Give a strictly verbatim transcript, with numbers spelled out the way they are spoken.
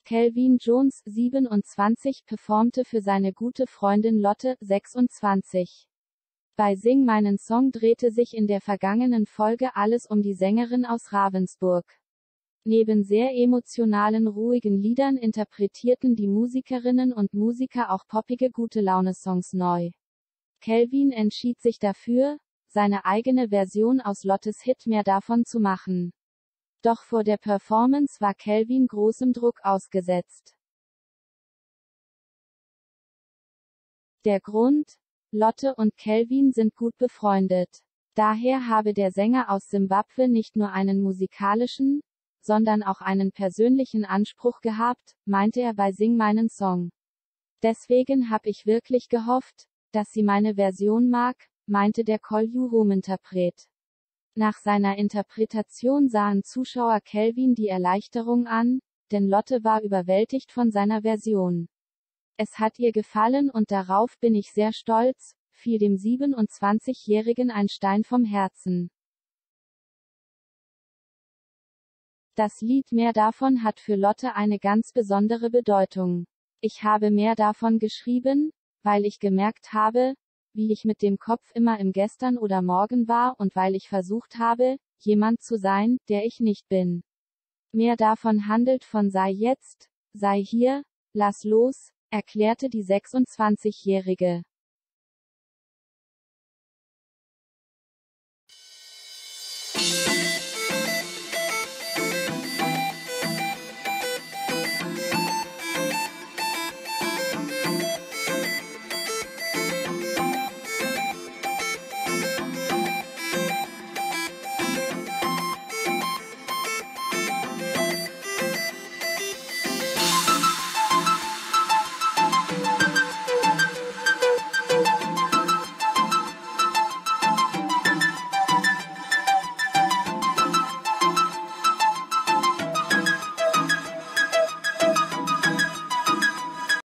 Calvin Jones, siebenundzwanzig, performte für seine gute Freundin Lotte, sechsundzwanzig. Bei Sing meinen Song drehte sich in der vergangenen Folge alles um die Sängerin aus Ravensburg. Neben sehr emotionalen ruhigen Liedern interpretierten die Musikerinnen und Musiker auch poppige Gute-Laune-Songs neu. Calvin entschied sich dafür, seine eigene Version aus Lottes Hit Mehr davon zu machen. Doch vor der Performance war Calvin großem Druck ausgesetzt. Der Grund? Lotte und Calvin sind gut befreundet. Daher habe der Sänger aus Simbabwe nicht nur einen musikalischen, sondern auch einen persönlichen Anspruch gehabt, meinte er bei Sing meinen Song. Deswegen hab ich wirklich gehofft, dass sie meine Version mag, meinte der Kolju-Rum-Interpret. Nach seiner Interpretation sahen Zuschauer Calvin die Erleichterung an, denn Lotte war überwältigt von seiner Version. Es hat ihr gefallen und darauf bin ich sehr stolz, fiel dem siebenundzwanzigjährigen ein Stein vom Herzen. Das Lied Mehr davon hat für Lotte eine ganz besondere Bedeutung. Ich habe mehr davon geschrieben, weil ich gemerkt habe, wie ich mit dem Kopf immer im Gestern oder Morgen war und weil ich versucht habe, jemand zu sein, der ich nicht bin. Mehr davon handelt von sei jetzt, sei hier, lass los, erklärte die sechsundzwanzigjährige.